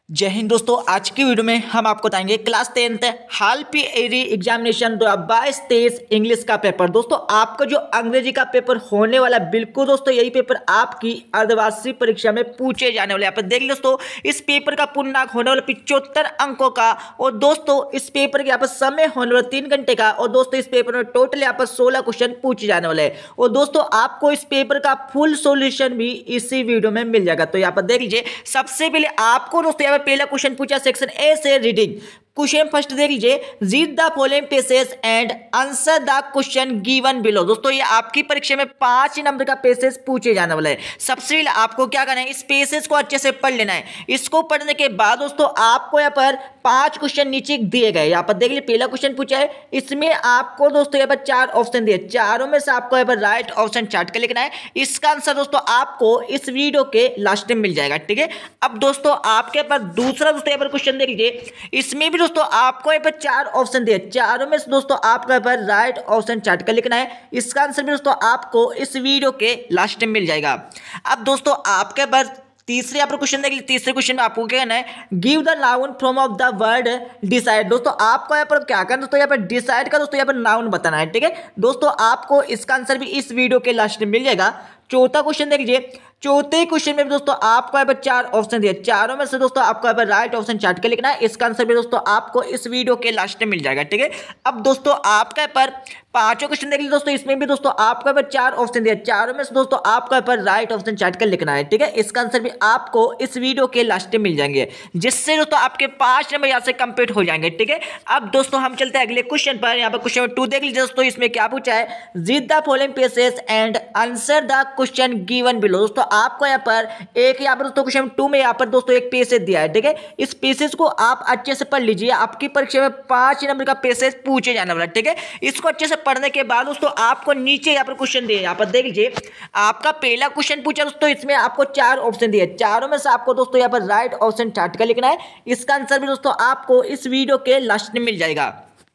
जय हिंद दोस्तों। आज की वीडियो में हम आपको बताएंगे क्लास 10th हाल पीएरी एग्जामिनेशन 2022-23 इंग्लिश का पेपर। दोस्तों आपका जो अंग्रेजी का पेपर होने वाला बिल्कुल दोस्तों यही पेपर आपकी अर्धवार्षिक परीक्षा में पूछे जाने वाले। यहाँ पर देख लीजिए दोस्तों, इस पेपर का पूर्णांक होने वाला 75 अंकों का और दोस्तों इस पेपर के यहाँ पर समय होने वाला 3 घंटे का और दोस्तों इस पेपर में टोटल यहाँ पर 16 क्वेश्चन पूछे जाने वाले हैं और दोस्तों आपको इस पेपर का फुल सोल्यूशन भी इसी वीडियो में मिल जाएगा। तो यहाँ पर देख लीजिए, सबसे पहले आपको दोस्तों पहला क्वेश्चन पूछा सेक्शन ए से रीडिंग। क्वेश्चन फर्स्ट देख लीजिए, read the following passage and answer the question given below. दोस्तों ये आपकी परीक्षा में 5 नंबर का पैसेज पूछे जाने वाला है। सबसे पहले आपको क्या करना है, इस पैसेज को अच्छे से पढ़ लेना है। इसको पढ़ने के बाद दोस्तों आपको यहाँ पर 5 क्वेश्चन नीचे दिए गए। यहाँ पर देख लीजिए, पहला क्वेश्चन पूछा है, इसमें आपको दोस्तों यहाँ पर 4 ऑप्शन दिए, चारों में से आपको यहाँ पर राइट ऑप्शन चार्ट कर लिखना है। इसका आंसर दोस्तों आपको इस वीडियो के लास्ट में मिल जाएगा, ठीक है। अब दोस्तों आपके पास दूसरा दोस्तों यहाँ पर क्वेश्चन देख लीजिए, इसमें भी दोस्तों आपको यहाँ पर 4 ऑप्शन दिए, चारों में से दोस्तों आपको यहाँ पर राइट ऑप्शन चार्ट कर लिखना है। इसका आंसर भी दोस्तों आपको इस वीडियो के लास्ट में मिल जाएगा। अब दोस्तों आपके पास तीसरे यहाँ पर क्वेश्चन देख लीजिए, तीसरे क्वेश्चन में आपको क्या करना है, give the noun from of the word decide. दोस्तों आपको यहाँ पर क्या करना, दोस्तों यहाँ पर डिसाइड का दोस्तों यहाँ पर नाउन बताना है, ठीक है। दोस्तों आपको इसका आंसर भी इस वीडियो के लास्ट में मिल जाएगा। चौथा क्वेश्चन देख लीजिए, चौथे क्वेश्चन में भी दोस्तों आपको यहाँ पर 4 ऑप्शन दिए, चारों में से दोस्तों आपको यहाँ पर राइट ऑप्शन चार्ट कर लिखना है। इसका आंसर भी दोस्तों आपको इस वीडियो के लास्ट में मिल जाएगा, ठीक है। अब दोस्तों आपका यहाँ पर पांचों क्वेश्चन देख लीजिए दोस्तों, इसमें भी दोस्तों आपको यहाँ पर 4 ऑप्शन दिए, चारों में से दोस्तों आपको यहाँ पर राइट ऑप्शन चार्ट कर लिखना है, ठीक है। इसका आंसर भी आपको इस वीडियो के लास्ट में मिल जाएंगे, जिससे दोस्तों आपके 5 नंबर यहाँ से कंप्लीट हो जाएंगे, ठीक है। अब दोस्तों हम चलते हैं अगले क्वेश्चन पर। यहाँ पर क्वेश्चन नंबर 2 देख लीजिए दोस्तों, इसमें क्या पूछा है, read the following passage and answer the question given below. दोस्तों आपको यहाँ पर एक यहाँ पर दोस्तों क्वेश्चन 2 में यहाँ पर दोस्तों एक पैसेज दिया है, ठीक है। इस पैसेज को आप अच्छे से पढ़ लीजिए, आपकी परीक्षा में 5 नंबर का पैसेज पूछे जाने वाला है, ठीक है। इसको अच्छे से पढ़ने के बाद दोस्तों आपको नीचे यहाँ पर क्वेश्चन दिए, यहाँ पर देख लीजिए, आपका पहला क्वेश्चन पूछा दोस्तों, इसमें आपको 4 ऑप्शन दिए, चारों में से आपको दोस्तों यहाँ पर राइट ऑप्शन चार्ट कर लिखना है। इसका आंसर भी दोस्तों आपको इस वीडियो के लास्ट में मिल जाएगा।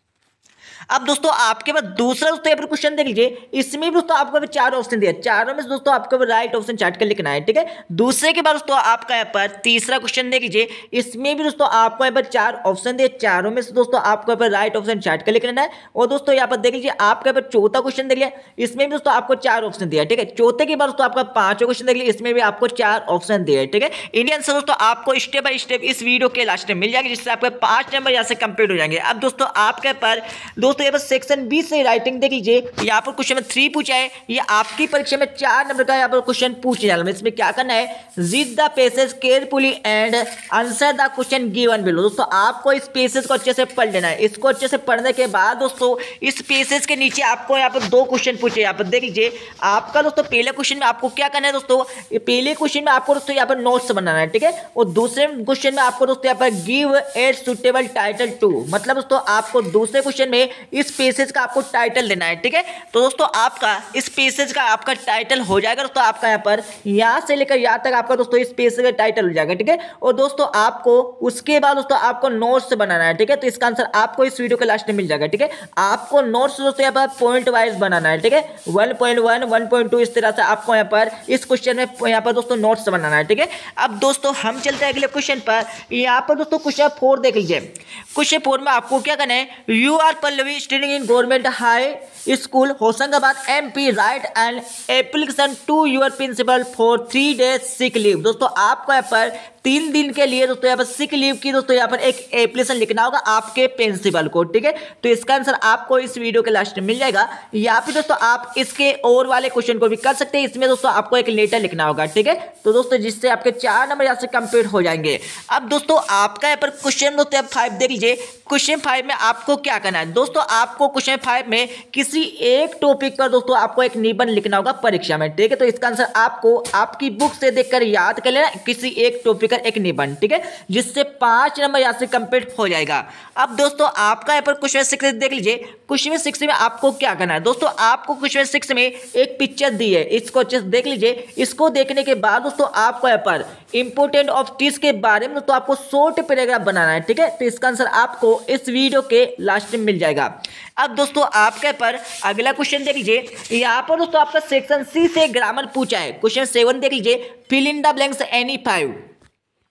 अब दोस्तों आपके पास दूसरा दोस्तों यहाँ पर क्वेश्चन देख लीजिए, इसमें भी दोस्तों आपको 4 ऑप्शन दिया, चारों में से दोस्तों आपको राइट ऑप्शन चार्ट कर लिखना है, ठीक है। दूसरे के बाद दोस्तों आपका यहाँ पर तीसरा क्वेश्चन देख लीजिए, इसमें भी दोस्तों आपको यहाँ पर 4 ऑप्शन दिए, चारों में से दोस्तों आपको यहाँ पर राइट ऑप्शन चार्ट कर लिखना है। और दोस्तों यहाँ पर देख लीजिए, आपका यहाँ पर चौथा क्वेश्चन देख लिया, इसमें भी दोस्तों आपको 4 ऑप्शन दिया, ठीक है। चौथे के बाद दोस्तों आपका 5वां क्वेश्चन देख लिया, इसमें भी आपको 4 ऑप्शन दिए, ठीक है। इंडियन आंसर दोस्तों आपको स्टेप बाय स्टेप इस वीडियो के लास्ट में मिल जाएगा, जिससे आपके 5 नंबर यहाँ से कंप्लीट हो जाएंगे। अब दोस्तों आपके पर दोस्तों यहाँ पर सेक्शन 20 से राइटिंग देख लीजिए, यहाँ पर क्वेश्चन नंबर 3 पूछा है, ये आपकी परीक्षा में 4 नंबर का यहाँ पर क्वेश्चन पूछे जाने वाला है। इसमें क्या करना है, read the passage carefully and answer the question given below. दोस्तों आपको इस पैसेज को अच्छे से पढ़ लेना है। इसको अच्छे से पढ़ने के बाद दोस्तों इस पैसेज के नीचे आपको यहाँ पर 2 क्वेश्चन पूछे, यहाँ पर देख लीजिए, आपका दोस्तों पहले क्वेश्चन में आपको क्या करना है दोस्तों, पहले क्वेश्चन में आपको दोस्तों यहाँ पर नोट्स बनाना है, ठीक है। और दूसरे क्वेश्चन में आपको दोस्तों यहाँ पर give a suitable title to, मतलब दोस्तों आपको दूसरे क्वेश्चन में इस पैसेज का आपको टाइटल देना है, ठीक है। तो दोस्तों आपका इस पैसेज का आपका टाइटल हो जाएगा दोस्तों, आपका यहाँ पर यहाँ से लेकर यहाँ तक आपका दोस्तों इस पैसेज का टाइटल हो जाएगा, ठीक है। और दोस्तों आपको उसके बाद दोस्तों आपको नोट्स बनाना है, ठीक है। तो इसका आंसर आपको इस वीडियो के लास्ट में मिल जाएगा, ठीक है। आपको नोट्स दोस्तों यहाँ पर पॉइंट वाइज बनाना है, ठीक है। 1.1 1.2 इस तरह से आपको यहाँ पर इस क्वेश्चन में यहाँ पर दोस्तों नोट्स बनाना है, ठीक है। अब दोस्तों हम चलते हैं अगले क्वेश्चन पर। यहाँ पर दोस्तों क्वेश्चन 4 देख लीजिए, क्वेश्चन 4 में आपको क्या करना है, you are Pallavi studying in government high school Hoshangabad MP, write and application to your principal for 3 days sick leave. दोस्तों आपको यहाँ पर 3 दिन के लिए दोस्तों यहाँ पर सिक लीव की दोस्तों यहाँ पर एक एप्लीकेशन लिखना होगा आपके प्रिंसिपल को, ठीक है। तो इसका आंसर आपको इस वीडियो के लास्ट में मिल जाएगा। यहाँ पे दोस्तों आप इसके और वाले क्वेश्चन को भी कर सकते हैं, इसमें दोस्तों आपको एक लेटर लिखना होगा, ठीक है। तो दोस्तों जिससे आपके 4 नंबर यहाँ से कंप्लीट हो जाएंगे। अब दोस्तों आपका यहाँ पर क्वेश्चन दोस्तों 5 देख लीजिए, क्वेश्चन 5 में आपको क्या करना है दोस्तों, आपको क्वेश्चन 5 में किसी एक टॉपिक पर दोस्तों आपको एक निबंध लिखना होगा परीक्षा में, ठीक है। तो इसका आंसर आपको आपकी बुक से देखकर याद कर लेना, किसी एक टॉपिक का एक निबंध, ठीक है, जिससे 5 नंबर यहाँ से कंप्लीट हो जाएगा। अब दोस्तों आपका यहाँ पर क्वेश्चन 6 देख लीजिए, क्वेश्चन 6 में आपको क्या करना है दोस्तों, आपको क्वेश्चन 6 में एक पिक्चर दी है, इसको अच्छे से देख लीजिए। इसको देखने के बाद दोस्तों आपको यहाँ पर इंपोर्टेंट ऑफ टीज के बारे में दोस्तों आपको शॉर्ट पैराग्राफ बनाना है, ठीक है। तो इसका आंसर आपको इस वीडियो के लास्ट में मिल जाएगा। अब दोस्तों आपके पर अगला क्वेश्चन देख लीजिए, यहाँ पर दोस्तों आपका सेक्शन C से ग्रामर पूछा है। क्वेश्चन 7 देख लीजिए, fill in the blanks any 5।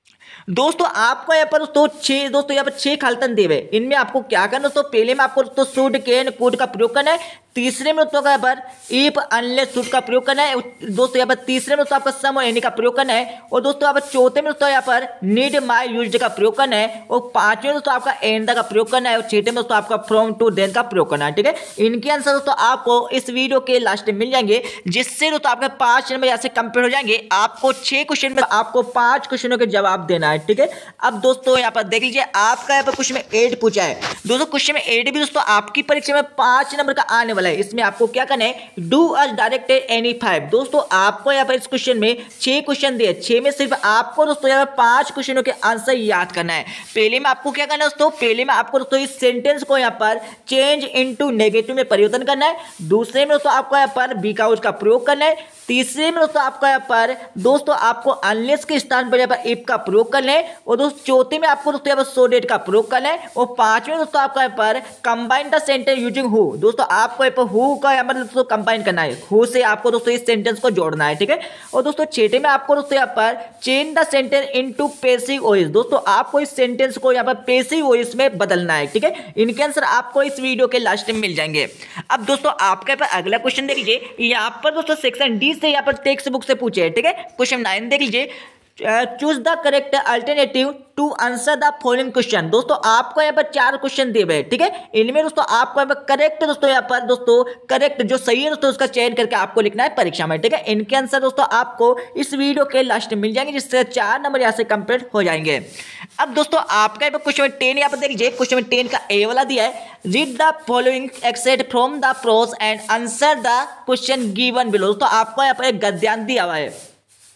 दोस्तों आपको यहाँ पर दोस्तों यहाँ पर 6 खालतन दिए हुए, इनमें आपको क्या करना दोस्तों, पहले में आपको दोस्तों शुड कैन कुड का प्रयोग करना है, तीसरे में दोस्तों यहाँ पर इफ अनलेस शुड का प्रयोग करना है दोस्तों, यहाँ पर तीसरे में दोस्तों आपका सम और एनी का प्रयोग करना है, और दोस्तों यहाँ पर चौथे में दोस्तों यहाँ पर नीड माई यूज्ड का प्रयोग करना है, और पांचवें में दोस्तों आपका एंड का प्रयोग करना है, और छठे में दोस्तों आपका फ्रॉम टू देन का प्रयोग करना है। ठीक है, इनके आंसर दोस्तों आपको इस वीडियो के लास्ट में मिल जाएंगे, जिससे दोस्तों आपके 5 नंबर यहाँ से कंप्लीट हो जाएंगे। आपको 6 क्वेश्चन में आपको 5 क्वेश्चनों के जवाब देना है। ठीक है, अब दोस्तों यहाँ पर देख लीजिए, आपका यहाँ पर क्वेश्चन में 8 पूछा है दोस्तों, क्वेश्चन में 8 भी दोस्तों आपकी परीक्षा में 5 नंबर का आने वाला है। इसमें आपको क्या करना है, डू अस डायरेक्टेड एनी 5। दोस्तों आपको यहाँ पर इस क्वेश्चन में 6 क्वेश्चन दिए, 6 में सिर्फ आपको दोस्तों यहाँ पर 5 क्वेश्चनों के आंसर याद करना है। पहले में आपको क्या करना है दोस्तों, पहले में आपको दोस्तों इस सेंटेंस को यहाँ पर चेंज इनटू नेगेटिव में परिवर्तन करना है, दूसरे में दोस्तों आपको यहाँ पर बिकॉज का प्रयोग करना है, तीसरे में दोस्तों आपको यहाँ पर दोस्तों आपको अनलेस के स्थान पर यहाँ पर इफ का प्रयोग करना है, और दोस्तों चौथे में आपको दोस्तों यहाँ पर सो डेट का प्रयोग करना है, और पांचवें दोस्तों आपको यहाँ पर combine the sentence using who. दोस्तों आपको यहाँ पर हु का यहाँ पर दोस्तों कंबाइन करना है, हु से आपको दोस्तों इस सेंटेंस को जोड़ना है। ठीक है, और दोस्तों छठे में आपको दोस्तों यहाँ पर change the sentence into passive voice. दोस्तों आपको इस सेंटेंस को यहाँ पर पैसिव वॉइस में बदलना है। ठीक है, इनके आंसर आपको इस वीडियो के लास्ट में मिल जाएंगे। अब दोस्तों आपके पास अगला क्वेश्चन देख लीजिए, यहाँ पर दोस्तों सेक्शन डी से यहाँ पर टेक्स्ट बुक से पूछे है। ठीक है, क्वेश्चन 9 देख लीजिए, choose the correct alternative to answer the following question. दोस्तों आपको यहाँ पर 4 क्वेश्चन दिए हुए हैं। ठीक है, इनमें दोस्तों आपको यहाँ पर करेक्ट दोस्तों यहाँ पर दोस्तों करेक्ट जो सही है दोस्तों उसका चयन करके आपको लिखना है परीक्षा में। ठीक है, इनके आंसर दोस्तों आपको इस वीडियो के लास्ट में मिल जाएंगे, जिससे 4 नंबर यहाँ से कंप्लीट हो जाएंगे। अब दोस्तों आपका यहाँ पर क्वेश्चन 10 यहाँ पर देख लीजिए, क्वेश्चन 10 का ए वाला दिया है, read the following extract from the prose and answer the question given below. दोस्तों आपको यहाँ पर एक गद्यांश दिया हुआ है,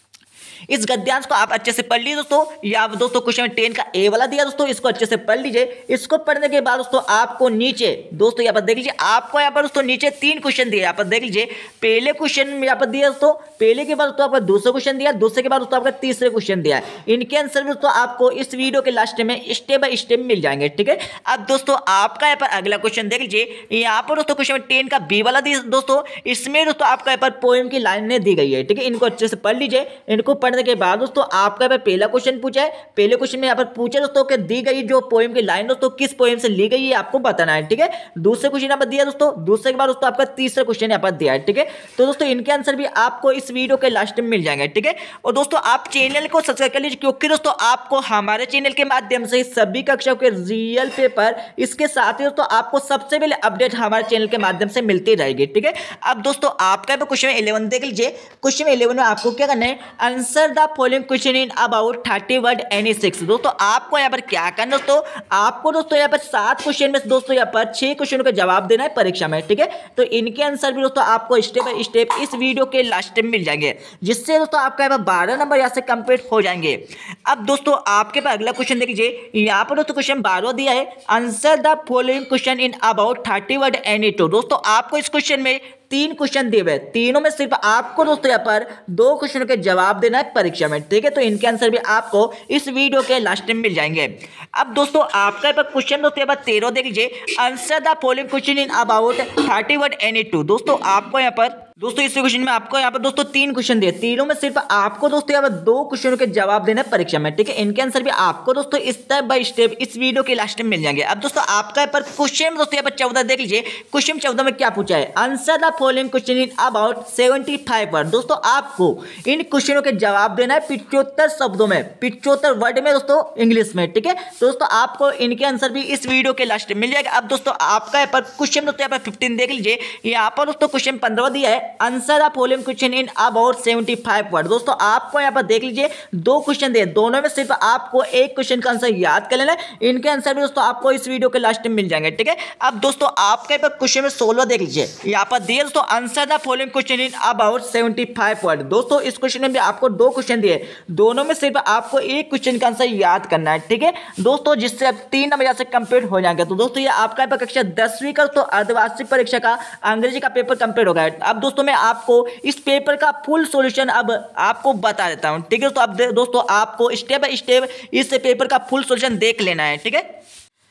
इस गद्यांश को आप अच्छे से पढ़ लीजिए दोस्तों, या दोस्तों क्वेश्चन 10 का ए वाला दिया दोस्तों, इसको अच्छे से पढ़ लीजिए। इसको पढ़ने के बाद दोस्तों आपको नीचे दोस्तों यहाँ पर देख लीजिए, आपको यहाँ पर दोस्तों नीचे 3 क्वेश्चन दिए, यहाँ पर देख लीजिए, पहले क्वेश्चन यहाँ पर दिया दोस्तों, पहले के बाद दोस्तों आपका दूसरा क्वेश्चन दिया, दूसरे के बाद दोस्तों आपका तीसरे क्वेश्चन दिया। इनके आंसर दोस्तों आपको इस वीडियो के लास्ट में स्टेप बाय स्टेप मिल जाएंगे। ठीक है, अब दोस्तों आपका यहाँ पर अगला क्वेश्चन देख लीजिए, यहाँ पर दोस्तों क्वेश्चन 10 का बी वाला दिया दोस्तों, इसमें दोस्तों आपका यहाँ पर पोएम की लाइनें दी गई है। ठीक है, इनको अच्छे से पढ़ लीजिए। इनको पढ़ने के बाद दोस्तों आपका यहाँ पर पहला क्वेश्चन पूछा है, पहले क्वेश्चन में यहाँ पर पूछा दोस्तों कि दी गई जो पोएम की लाइन दोस्तों किस पोएम से ली गई है आपको बताना है। ठीक है, दूसरे क्वेश्चन यहाँ पर दिया दोस्तों, दूसरे के बाद दोस्तों आपका तीसरा क्वेश्चन यहाँ पर दिया है। ठीक है, तो दोस्तों इनके आंसर भी आपको इस वीडियो के लास्ट में मिल जाएंगे। ठीक है, और दोस्तों आप चैनल को सब्सक्राइब कर लीजिए, क्योंकि दोस्तों आपको हमारे चैनल के माध्यम से सभी कक्षाओं के रियल पेपर, इसके साथ ही दोस्तों आपको सबसे पहले अपडेट हमारे चैनल के माध्यम से मिलती रहेगी। ठीक है, अब दोस्तों आपका क्वेश्चन 11 देख लीजिए, क्वेश्चन 11 में आपको क्या करना है, answer the following question in about 30 word any 6। दोस्तों आपको यहाँ पर क्या करना दोस्तों, आपको दोस्तों यहाँ पर 7 क्वेश्चन में दोस्तों यहाँ पर 6 क्वेश्चनों का जवाब देना है परीक्षा में। ठीक है, तो इनके आंसर भी दोस्तों आपको स्टेप बाय स्टेप इस वीडियो के लास्ट में मिल जाएंगे, जिससे दोस्तों आपका यहाँ पर 12 नंबर यहाँ से कंप्लीट हो जाएंगे। अब दोस्तों आपके पास अगला क्वेश्चन देख लीजिए, यहाँ पर दोस्तों क्वेश्चन 12 दिया है, answer the following question in about 30 word any 2। दोस्तों आपको इस क्वेश्चन में 3 क्वेश्चन दिए हुए, तीनों में सिर्फ आपको दोस्तों यहाँ पर 2 क्वेश्चनों के जवाब देना है परीक्षा में। ठीक है, तो इनके आंसर भी आपको इस वीडियो के लास्ट में मिल जाएंगे। अब दोस्तों आपका यहाँ पर क्वेश्चन दोस्तों यहाँ पर 13 देख लीजिए, answer the following question in about 30 word any 2। दोस्तों आपको यहाँ पर दोस्तों इस क्वेश्चन में आपको यहाँ पर दोस्तों 3 क्वेश्चन दिए, तीनों में सिर्फ आपको दोस्तों यहाँ पर 2 क्वेश्चनों के जवाब देना है परीक्षा में। ठीक है, इनके आंसर भी आपको दोस्तों स्टेप बाय स्टेप इस वीडियो के लास्ट में मिल जाएंगे। अब दोस्तों आपका यहाँ पर क्वेश्चन दोस्तों यहाँ पर 14 देख लीजिए, क्वेश्चन 14 में क्या पूछा है, answer the following question in about 75 word. दोस्तों आपको इन क्वेश्चनों के जवाब देना है 75 शब्दों में, 75 वर्ड में दोस्तों इंग्लिश में। ठीक है, दोस्तों आपको इनके आंसर भी इस वीडियो के लास्ट में मिल जाएगा। अब दोस्तों आपका यहाँ पर क्वेश्चन दोस्तों यहाँ पर 15 देख लीजिए, यहाँ पर दोस्तों क्वेश्चन 15 दिया है, answer the following question in about 75 word. दोस्तों आपको यहाँ पर देख लीजिए 2 क्वेश्चन दिए, दोनों में सिर्फ आपको एक क्वेश्चन का आंसर याद कर लेना है। इनके आंसर भी दोस्तों आपको इस वीडियो के लास्ट में मिल जाएंगे। ठीक है, अब दोस्तों आपके यहाँ पर क्वेश्चन में 16 देख लीजिए, यहाँ पर दिए दोस्तों answer the following question in about 75 word. दोस्तों इस क्वेश्चन में भी आपको 2 क्वेश्चन दिए, दोनों में सिर्फ आपको एक क्वेश्चन का आंसर याद करना है। ठीक है दोस्तों, जिससे अब 3 नंबर से कंप्लीट हो जाएंगे। तो दोस्तों ये आपका कक्षा 10वीं का तो अर्धवार्षिक परीक्षा का अंग्रेजी का पेपर कंप्लीट हो गया है। अब दोस्तों मैं आपको इस पेपर का फुल सॉल्यूशन अब आपको बता देता हूं। ठीक है, तो अब दोस्तों आपको स्टेप बाय स्टेप इस पेपर का फुल सॉल्यूशन देख लेना है। ठीक है,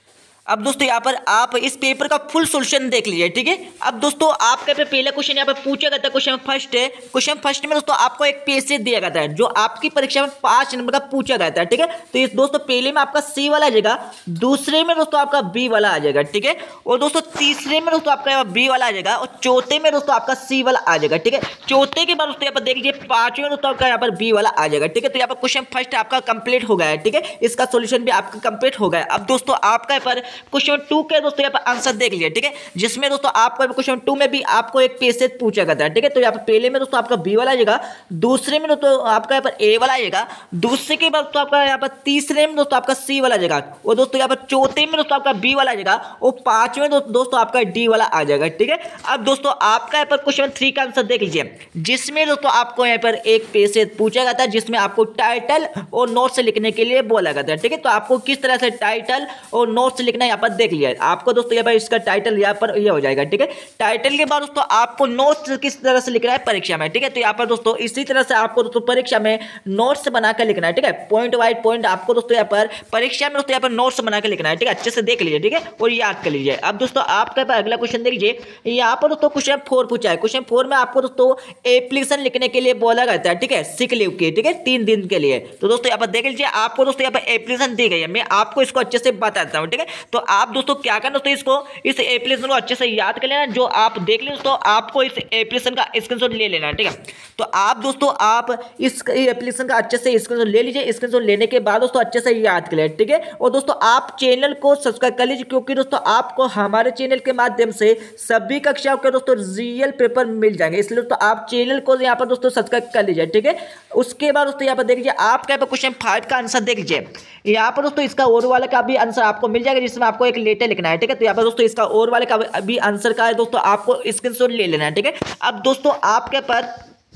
अब दोस्तों यहाँ पर आप इस पेपर का फुल सॉल्यूशन देख लीजिए, ठीक है। अब दोस्तों आपका पहला क्वेश्चन यहाँ पर पूछा गया था, क्वेश्चन फर्स्ट है। क्वेश्चन फर्स्ट में दोस्तों आपको एक पैसेज दिया गया था जो आपकी परीक्षा में 5 नंबर का पूछा गया था, ठीक है। तो इस दोस्तों पहले में आपका सी वाला आ जाएगा, दूसरे में दोस्तों आपका बी वाला आ जाएगा, ठीक है। और दोस्तों तीसरे में दोस्तों आपका बी वाला आ जाएगा और चौथे में दोस्तों आपका सी वाला आ जाएगा, ठीक है। चौथे के बाद दोस्तों यहाँ पर देख लीजिए पांचवें में दोस्तों आपका यहाँ पर बी वाला आ जाएगा, ठीक है। तो यहाँ पर क्वेश्चन फर्स्ट आपका कंप्लीट हो गया है, ठीक है। इसका सॉल्यूशन भी आपका कंप्लीट हो गया। अब दोस्तों आपका यहाँ पर क्वेश्चन 2 के दोस्तों यहाँ पर आंसर देख लिया, ठीक है। जिसमें दोस्तों आपको क्वेश्चन 2 में भी आपको एक पैसेज पूछा गया था, ठीक है। तो यहाँ पर पहले में दोस्तों आपका बी वाला आ जाएगा, दूसरे में दोस्तों आपका यहाँ पर ए वाला आ जाएगा, दूसरे के बाद दोस्तों आपका यहाँ पर तीसरे में दोस्तों आपका सी वाला आ जाएगा, और दोस्तों यहाँ पर चौथे में दोस्तों आपका बी वाला आ जाएगा, और पांचवें दोस्तों आपका डी वाला आ जाएगा, ठीक है। अब दोस्तों आपका यहाँ पर क्वेश्चन 3 का आंसर देख लीजिए, जिसमें दोस्तों आपको यहाँ पर एक पैसेज पूछा गया था जिसमें आपको टाइटल और नोट्स लिखने के लिए बोला गया था, ठीक है। तो आपको किस तरह से टाइटल और नोट्स लिखना यहाँ पर देख लिया। आपको दोस्तों यहाँ पर इसका टाइटल यहाँ पर ये हो जाएगा, ठीक है। टाइटल के बाद दोस्तों आपको नोट्स किस तरह से लिखना है परीक्षा में, ठीक है। तो यहाँ पर दोस्तों इसी तरह से आपको दोस्तों परीक्षा में नोट्स बनाकर लिखना है, ठीक है। पॉइंट वाइज पॉइंट आपको दोस्तों यहाँ पर परीक्षा में दोस्तों यहाँ पर नोट्स बनाकर लिखना है, ठीक है। अच्छे से देख लीजिए, ठीक है, और याद कर लीजिए। अब दोस्तों आपका अगला क्वेश्चन देख लीजिए, यहाँ पर दोस्तों क्वेश्चन 4 पूछा है। क्वेश्चन 4 में आपको दोस्तों एप्लीकेशन लिखने के लिए बोला गया है, ठीक है, सिक लीव की, ठीक है, 3 दिन के लिए। तो दोस्तों यहाँ पर देख लीजिए, आपको दोस्तों यहाँ पर एप्लीकेशन दी गई है, मैं आपको इसको अच्छे से बताता हूँ, ठीक है। तो आप दोस्तों क्या करना, दोस्तों इस एप्लीकेशन को अच्छे से याद कर लेना। जो आप देख लें दोस्तों, आपको इस एप्लीकेशन का स्क्रीनशॉट ले लेना है, ठीक है। तो आप दोस्तों आप इस एप्लीकेशन का अच्छे से स्क्रीनशॉट ले लीजिए। स्क्रीनशॉट लेने के बाद दोस्तों अच्छे से याद कर लें, ठीक है। और दोस्तों आप चैनल को सब्सक्राइब कर लीजिए, क्योंकि दोस्तों आपको हमारे चैनल के माध्यम से सभी कक्षाओं के दोस्तों रियल पेपर मिल जाएंगे, इसलिए दोस्तों आप चैनल को यहाँ पर दोस्तों सब्सक्राइब कर लीजिए, ठीक है। उसके बाद दोस्तों यहाँ पर देख लीजिए, आपका यहाँ पर क्वेश्चन 5 का आंसर देख लीजिए। यहाँ पर दोस्तों इसका और वाले का भी आंसर आपको मिल जाएगा, जिसमें आपको एक लेटर लिखना है, ठीक है। तो यहाँ पर दोस्तों इसका और वाले का भी आंसर का है दोस्तों, आपको स्क्रीनशॉट ले लेना है, ठीक है। अब दोस्तों आपके पर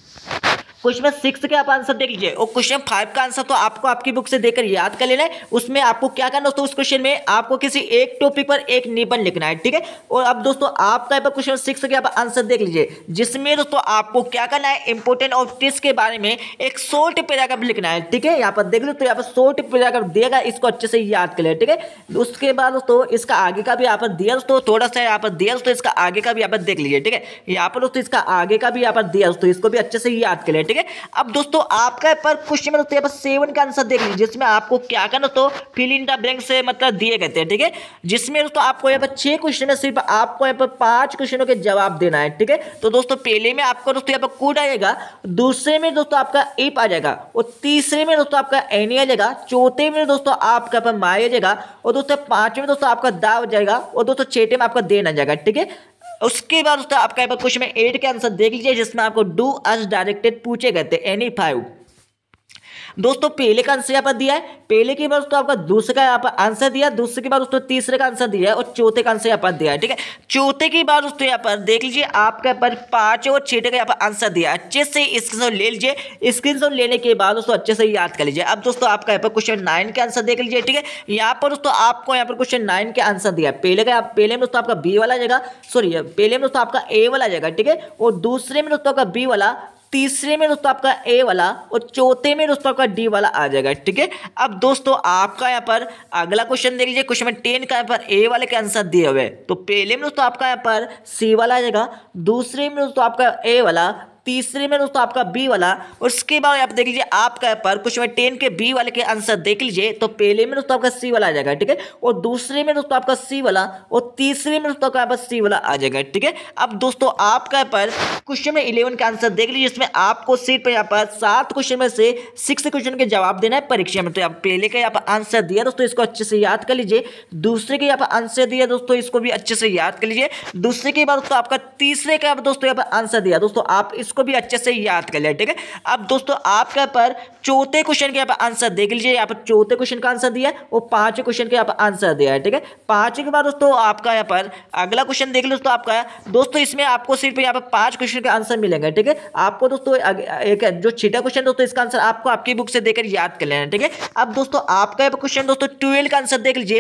क्वेश्चन 6 के आप आंसर देख लीजिए, और क्वेश्चन 5 का आंसर तो आपको आपकी बुक से देकर याद कर लेना है। उसमें आपको क्या करना है दोस्तों, उस क्वेश्चन में आपको किसी एक टॉपिक पर एक निबंध लिखना है, ठीक है। और अब दोस्तों आपका क्वेश्चन 6 के आप आंसर देख लीजिए, जिसमें दोस्तों आपको क्या करना है, इंपोर्टेंट ऑफ टेस्ट के बारे में एक शॉर्ट पैराग्राफ लिखना है, ठीक है। यहाँ पर देख लो, तो यहाँ पर शॉर्ट पैराग्राफ देगा, इसको अच्छे से याद कर ले, ठीक है। उसके बाद दोस्तों इसका आगे का भी यहाँ पर दिया दोस्तों, थोड़ा सा यहाँ पर दिया दोस्तों, इसका आगे का भी यहाँ पर देख लीजिए, ठीक है। यहाँ पर दोस्तों इसका आगे का भी यहाँ पर दिया दोस्तों, इसको भी अच्छे से याद कर ले, ठीक है। अब दोस्तों आपका पर क्वेश्चन में दोस्तों यहाँ पर 7 का आंसर देख लीजिए, जिसमें आपको क्या करना दोस्तों, फिल इन द ब्लैंक से मतलब दिए गए थे, ठीक है। जिसमें दोस्तों आपको यहाँ पर 6 क्वेश्चन है, सिर्फ आपको यहाँ पर 5 क्वेश्चनों के जवाब देना है, ठीक है। तो दोस्तों पहले में आपको दोस्तों यहाँ पर कूड आएगा, दूसरे में दोस्तों आपका इफ आ जाएगा, और तीसरे में दोस्तों आपका एनी आ जाएगा, चौथे में दोस्तों आपका यहाँ पर माई आ जाएगा, और दोस्तों 5वें में दोस्तों आपका दा हो जाएगा, और दोस्तों 6वें में आपका देन आ जाएगा, ठीक है। उसके बाद दोस्तों आपका क्वेश्चन में 8 के आंसर देख लीजिए, जिसमें आपको डू एज डायरेक्टेड पूछे गए थे एनी 5। दोस्तों पहले का आंसर यहाँ पर दिया है, पहले के बाद दोस्तों आपका दूसरे का यहाँ पर आंसर दिया, दूसरे के बाद दोस्तों तीसरे का आंसर दिया है, और चौथे का आंसर यहाँ पर दिया है, ठीक है। चौथे के बाद दोस्तों यहाँ पर देख लीजिए, आपका यहाँ पर 5 और 6 का यहाँ पर आंसर दिया है। अच्छे से स्क्रीनशॉट ले लीजिए। स्क्रीनशॉट लेने के बाद दोस्तों अच्छे से याद कर लीजिए। अब दोस्तों आपका यहाँ पर क्वेश्चन 9 के आंसर देख लीजिए, ठीक है। यहाँ पर दोस्तों आपको यहाँ पर क्वेश्चन 9 के आंसर दिया, पहले में दोस्तों आपका बी वाला आ जाएगा, सॉरी पहले में दोस्तों आपका ए वाला आ जाएगा, ठीक है। और दूसरे में दोस्तों आपका बी वाला, तीसरे में दोस्तों आपका ए वाला, और चौथे में दोस्तों आपका डी वाला आ जाएगा, ठीक है। अब दोस्तों आपका यहाँ पर अगला क्वेश्चन देख लीजिए, क्वेश्चन 10 का यहाँ पर ए वाले के आंसर दिए हुए, तो पहले में दोस्तों आपका यहाँ पर सी वाला आ जाएगा, दूसरे में दोस्तों आपका ए वाला, तीसरे में दोस्तों आपका बी वाला, और उसके बाद आप देख लीजिए आपका यहाँ पर क्वेश्चन 10 के बी वाले के आंसर देख लीजिए, तो पहले में दोस्तों आपका सी वाला आ जाएगा, ठीक है। और दूसरे में दोस्तों आपका सी वाला, और तीसरे में दोस्तों आपका यहाँ पर सी वाला आ जाएगा, ठीक है। अब दोस्तों आपका यहाँ पर क्वेश्चन में 11 का आंसर देख लीजिए, जिसमें आपको सिर्फ यहाँ पर 7 क्वेश्चन में से 6 क्वेश्चन के जवाब देना है परीक्षा में। तो आप पहले का यहाँ पर आंसर दिया दोस्तों, इसको अच्छे से याद कर लीजिए। दूसरे के यहाँ पर आंसर दिया दोस्तों, इसको भी अच्छे से याद कर लीजिए। दूसरे के बाद दोस्तों आपका तीसरे का दोस्तों यहाँ पर आंसर दिया दोस्तों, आप इसको भी अच्छे से याद कर लिया, ठीक है। अब दोस्तों आपके पर चौथे क्वेश्चन के यहाँ पर आंसर देख लीजिए, यहाँ पर चौथे क्वेश्चन का आंसर दिया और 5वें क्वेश्चन के यहाँ पर आंसर दिया है, ठीक है। 5वें के बाद दोस्तों आपका यहाँ पर अगला क्वेश्चन देख लो दोस्तों, आपका दोस्तों इसमें आपको सिर्फ यहाँ पर 5 क्वेश्चन के आंसर मिलेंगे, ठीक है। आपको दोस्तों एक जो 6वां क्वेश्चन दोस्तों, इसका आंसर आपको आपकी बुक से देकर याद कर लेना, ठीक है। अब दोस्तों आपका क्वेश्चन दोस्तों 12 का आंसर देख लीजिए।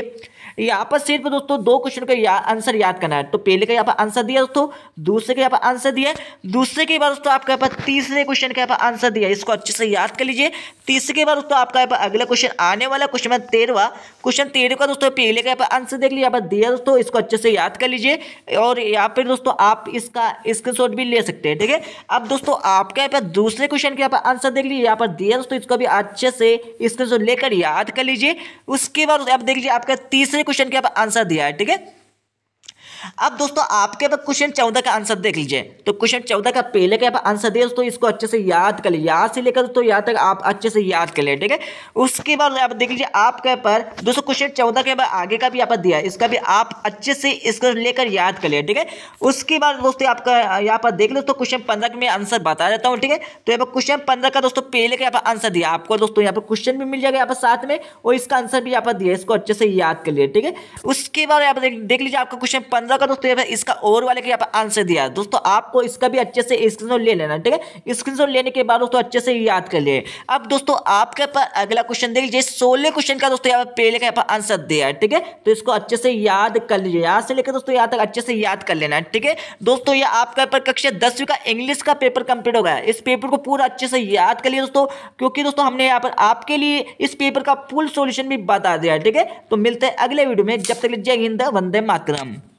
यहाँ पर सिर्फ दोस्तों 2 क्वेश्चन का आंसर याद करना है। तो पहले का यहाँ पर आंसर दिया दोस्तों, दूसरे का यहाँ पर आंसर दिया, दूसरे के बाद दोस्तों आपका यहाँ पर तीसरे क्वेश्चन का यहाँ पर आंसर दिया, इसको अच्छे से याद कर लीजिए। तीसरे के बाद दोस्तों आपका यहाँ पर अगला क्वेश्चन आने वाला क्वेश्चन 13वां क्वेश्चन 13 का दोस्तों पहले का यहाँ पर आंसर देख लीजिए, यहाँ पर दिया दोस्तों, इसको अच्छे से याद कर लीजिए। और यहाँ पर दोस्तों आप इसका स्क्रीनशॉट भी ले सकते हैं, ठीक है। अब दोस्तों आपका यहाँ पर दूसरे क्वेश्चन के यहाँ पर आंसर देख लीजिए, यहाँ पर दिया दोस्तों, इसको भी अच्छे से स्क्रीनशॉट लेकर याद कर लीजिए। उसके बाद आप देख लीजिए आपका तीसरे क्वेश्चन के यहाँ पर आंसर दिया है, ठीक है। अब दोस्तों आपके पास क्वेश्चन 14 का आंसर देख लीजिए। तो क्वेश्चन 14 का पहले का आंसर दिया दोस्तों, इसको अच्छे से याद कर लीजिए, यहाँ से लेकर दोस्तों यहाँ तक आप अच्छे से याद कर ले, ठीक है। उसके बाद आप देख लीजिए आपके पर दोस्तों क्वेश्चन 14 के बाद आगे का भी यहाँ पर दिया है, इसका भी आप अच्छे से इसको लेकर याद कर ले, ठीक है। उसके बाद दोस्तों आपका यहाँ पर देख लो, तो क्वेश्चन 15 का मैं आंसर बता देता हूँ, ठीक है। तो यहाँ पर क्वेश्चन 15 का दोस्तों पहले का यहाँ पर आंसर दिया आपको दोस्तों, यहाँ पर क्वेश्चन भी मिल जाएगा यहाँ पर साथ में, और इसका आंसर भी यहाँ पर दिया, इसको अच्छे से याद कर लिए, ठीक है। उसके बाद यहाँ पर देख लीजिए आपका क्वेश्चन 15 का दोस्तों यहाँ पर इसका और वाले के यहाँ पर आंसर दिया दोस्तों, आपको इसका भी अच्छे से स्क्रीनशॉट ले लेना, ठीक है। स्क्रीनशॉट लेने के बाद दोस्तों अच्छे से याद कर लिए। अब दोस्तों आपके पर अगला क्वेश्चन देख लीजिए, 16 क्वेश्चन का दोस्तों यहाँ पर पहले का यहाँ पर आंसर दिया है, ठीक है। तो इसको अच्छे से याद कर लीजिए, यहाँ से लेकर दोस्तों यहाँ तक अच्छे से याद कर लेना है, ठीक है। दोस्तों ये आपका पर कक्षा 10वीं का इंग्लिश का पेपर कंप्लीट हो गया है। इस पेपर को पूरा अच्छे से याद कर लिया दोस्तों, क्योंकि दोस्तों हमने यहाँ पर आपके लिए इस पेपर का फुल सॉल्यूशन भी बता दिया है, ठीक है। तो मिलते हैं अगले वीडियो में, जब तक जय हिंद, वंदे मातरम।